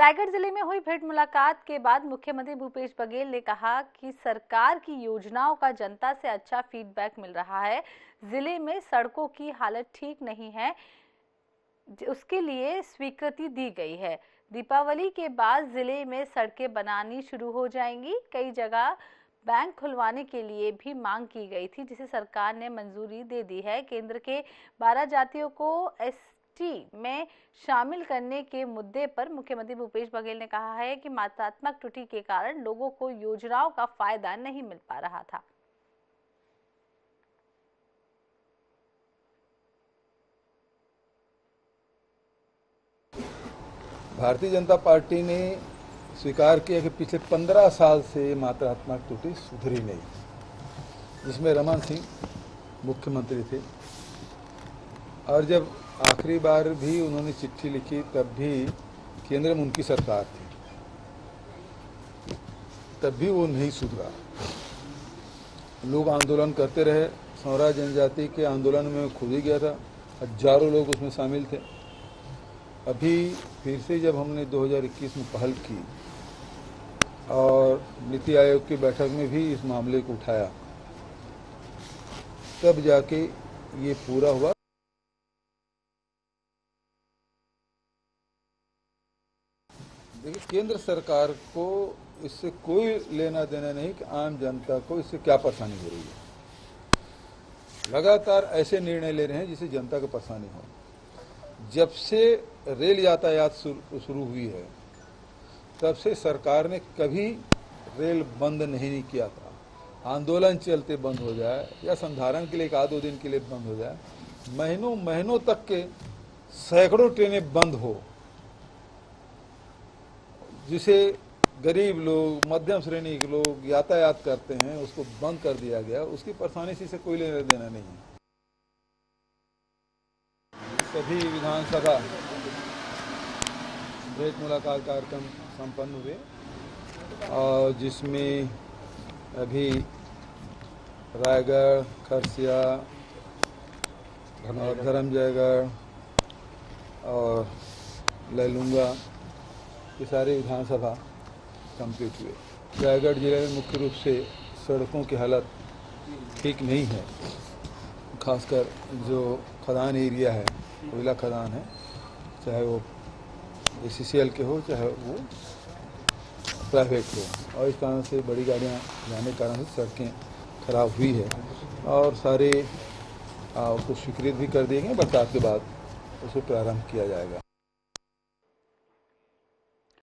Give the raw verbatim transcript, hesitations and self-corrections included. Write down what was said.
रायगढ़ जिले में हुई भेंट मुलाकात के बाद मुख्यमंत्री भूपेश बघेल ने कहा कि सरकार की योजनाओं का जनता से अच्छा फीडबैक मिल रहा है। जिले में सड़कों की हालत ठीक नहीं है, उसके लिए स्वीकृति दी गई है। दीपावली के बाद जिले में सड़कें बनानी शुरू हो जाएंगी। कई जगह बैंक खुलवाने के लिए भी मांग की गई थी, जिसे सरकार ने मंजूरी दे दी है। केंद्र के बारह जातियों को एस टी में शामिल करने के मुद्दे पर मुख्यमंत्री भूपेश बघेल ने कहा है कि मात्रात्मक त्रुटि के कारण लोगों को योजनाओं का फायदा नहीं मिल पा रहा था। भारतीय जनता पार्टी ने स्वीकार किया कि पिछले पंद्रह साल से मात्रात्मक त्रुटि सुधरी नहीं, जिसमें रमन सिंह मुख्यमंत्री थे। और जब आखिरी बार भी उन्होंने चिट्ठी लिखी तब भी केंद्र में उनकी सरकार थी, तब भी वो नहीं सुधरा। लोग आंदोलन करते रहे। सौरा जनजाति के आंदोलन में खुद ही गया था, हजारों लोग उसमें शामिल थे। अभी फिर से जब हमने दो हज़ार इक्कीस में पहल की और नीति आयोग की बैठक में भी इस मामले को उठाया, तब जाके ये पूरा हुआ। देखिए, केंद्र सरकार को इससे कोई लेना देना नहीं कि आम जनता को इससे क्या परेशानी हो रही है। लगातार ऐसे निर्णय ले रहे हैं जिससे जनता को परेशानी हो। जब से रेल यातायात शुरू हुई है तब से सरकार ने कभी रेल बंद नहीं किया था। आंदोलन चलते बंद हो जाए या संधारण के लिए एक आध दो दिन के लिए बंद हो जाए, महीनों महीनों तक के सैकड़ों ट्रेनें बंद हो, जिसे गरीब लोग, मध्यम श्रेणी के लोग यातायात करते हैं, उसको बंद कर दिया गया। उसकी परेशानी से कोई लेना देना नहीं है। सभी विधानसभा भेंट मुलाकात कार्यक्रम संपन्न हुए और जिसमें अभी रायगढ़, खरसिया और धर्मजयगढ़ और लैलूंगा ये सारे विधानसभा कंप्लीट हुए। रायगढ़ जिले में मुख्य रूप से सड़कों की हालत ठीक नहीं है, खासकर जो खदान एरिया है, कोयला खदान है, चाहे वो ए सी सी एल के हो चाहे वो प्राइवेट हो, और इस कारण से बड़ी गाड़ियां जाने के कारण से सड़कें खराब हुई है। और सारे उसको स्वीकृत भी कर दिए गए। बरसात के बाद उसे प्रारंभ किया जाएगा।